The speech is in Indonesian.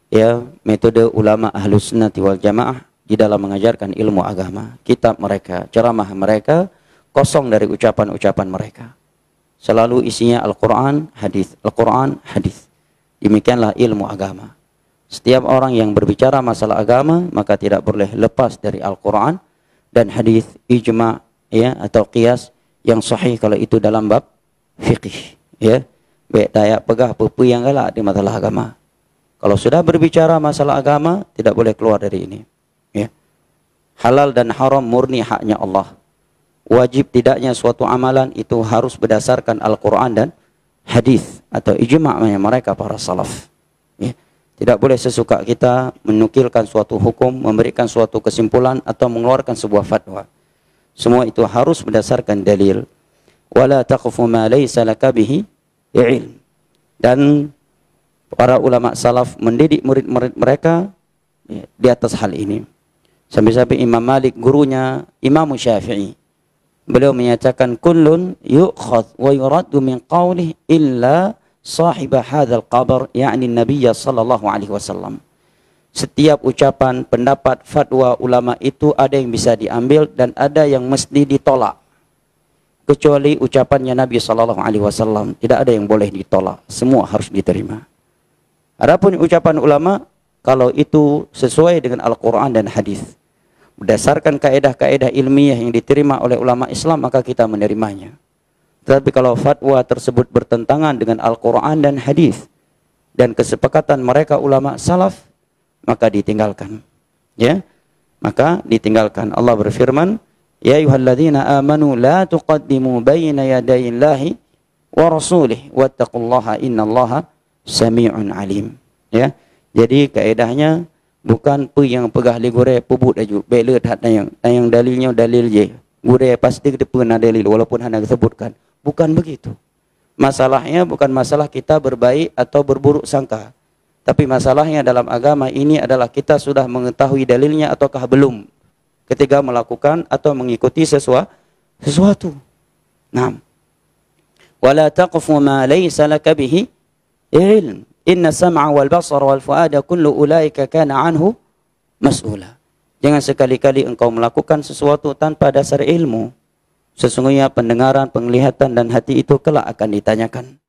ya metode ulama Ahlus Sunnati wal Jamaah di dalam mengajarkan ilmu agama. Kitab mereka, ceramah mereka kosong dari ucapan-ucapan mereka. Selalu isinya Al-Quran, hadis, Al-Quran, hadis. Demikianlah ilmu agama. Setiap orang yang berbicara masalah agama maka tidak boleh lepas dari Al-Quran dan hadis, ijma, ya, atau qiyas yang sahih kalau itu dalam bab fiqih, ya. Baik dayak pegah pepu yang galak di masalah agama. Kalau sudah berbicara masalah agama tidak boleh keluar dari ini, ya. Halal dan haram murni haknya Allah. Wajib tidaknya suatu amalan itu harus berdasarkan Al-Quran dan hadis atau ijma' mereka para salaf, ya. Tidak boleh sesuka kita menukilkan suatu hukum, memberikan suatu kesimpulan atau mengeluarkan sebuah fatwa. Semua itu harus berdasarkan dalil. Wala taqfu ma laysa laka bihi ilm. Dan para ulama salaf mendidik murid-murid mereka, ya, di atas hal ini. Sampai-sampai Imam Malik, gurunya Imam Syafi'i, beliau menyatakan kullun yu'khadh wa yuraddu min qawlihi illa sahibah hadzal qabr, yakni Nabi sallallahu alaihi wasallam. Setiap ucapan, pendapat, fatwa ulama itu ada yang bisa diambil dan ada yang mesti ditolak. Kecuali ucapannya Nabi sallallahu alaihi wasallam, tidak ada yang boleh ditolak, semua harus diterima. Adapun ucapan ulama, kalau itu sesuai dengan Al-Quran dan hadis, berdasarkan kaedah-kaedah ilmiah yang diterima oleh ulama Islam, maka kita menerimanya. Tetapi kalau fatwa tersebut bertentangan dengan Al-Quran dan hadis dan kesepakatan mereka ulama salaf, maka ditinggalkan, ya, maka ditinggalkan. Allah berfirman, ya ayyuhalladzina amanu la tuqaddimu baina yadayillahi wa rasulih wattaqullaha innallaha sami'un alim, ya. Jadi kaedahnya bukan pu yang pegah li gore pubut aju belet hat yang dalilnya dalil je gore pasti depan dalil walaupun hanya disebutkan, bukan begitu. Masalahnya bukan masalah kita berbaik atau berburuk sangka, tapi masalahnya dalam agama ini adalah kita sudah mengetahui dalilnya ataukah belum ketika melakukan atau mengikuti sesuatu. Naam. Wala taqfu ma laysa laka bihi ilm. Inna sam'a wal basar wal fuada kullu ulaika kana anhu mas'ula. Jangan sekali-kali engkau melakukan sesuatu tanpa dasar ilmu. Sesungguhnya pendengaran, penglihatan dan hati itu kelak akan ditanyakan.